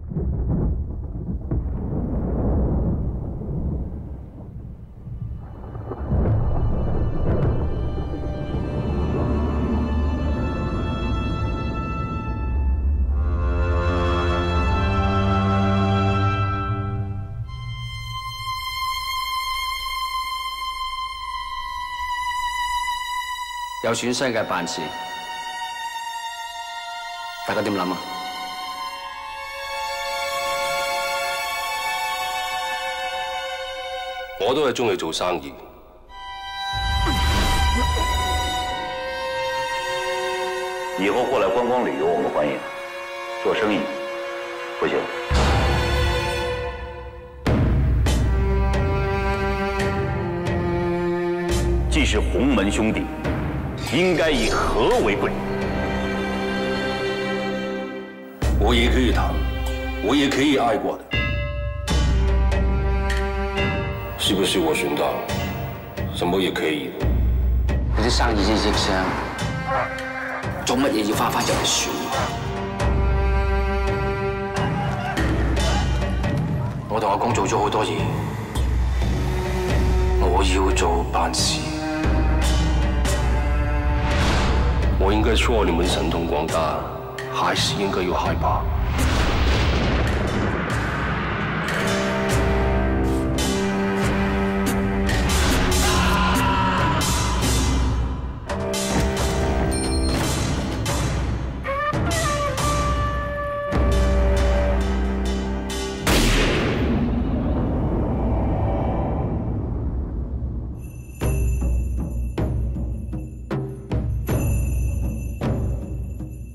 有損傷嘅辦事，大家點諗啊？ 我都係中意做生意。 以後过来观光旅游我们欢迎，做生意不行。既是洪门兄弟，应该以和为贵。 我也可以谈，我也可以爱过的，是不是我选到，什麼也可以？ 你啲生意先識聲，做乜嘢要翻入嚟選？我同阿公做咗好多嘢，我要做辦事。 我應該說你們神通廣大，還是應該要害怕？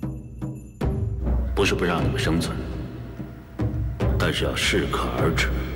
不是不让你们生存，但是要适可而止。